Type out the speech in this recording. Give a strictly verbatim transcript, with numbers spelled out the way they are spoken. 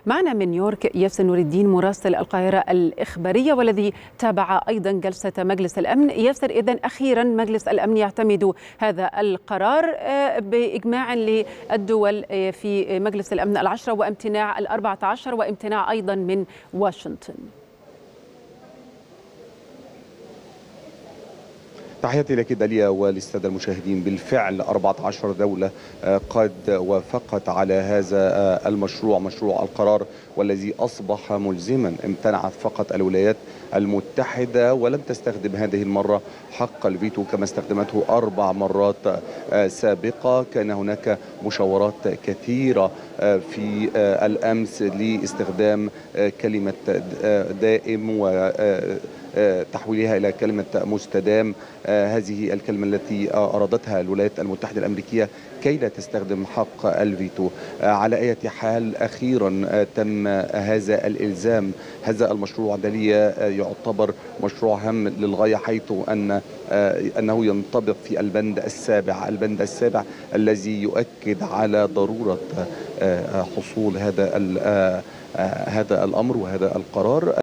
معنا من نيويورك ياسر نور الدين مراسل القاهرة الإخبارية والذي تابع أيضا جلسة مجلس الأمن. ياسر، إذن أخيرا مجلس الأمن يعتمد هذا القرار بإجماع للدول في مجلس الأمن العشرة وامتناع الأربعة عشر وامتناع أيضا من واشنطن. تحياتي لك داليا وللسادة المشاهدين. بالفعل أربعة عشر دولة قد وافقت على هذا المشروع، مشروع القرار، والذي أصبح ملزما. امتنعت فقط الولايات المتحدة ولم تستخدم هذه المرة حق الفيتو كما استخدمته أربع مرات سابقة. كان هناك مشاورات كثيرة في الأمس لاستخدام كلمة دائم و تحويلها إلى كلمة مستدام، هذه الكلمة التي أرادتها الولايات المتحدة الأمريكية كي لا تستخدم حق الفيتو. على أي حال أخيرا تم هذا الإلزام. هذا المشروع داليا يعتبر مشروع هام للغاية، حيث أن أنه ينطبق في البند السابع البند السابع الذي يؤكد على ضرورة حصول هذا هذا الأمر وهذا القرار.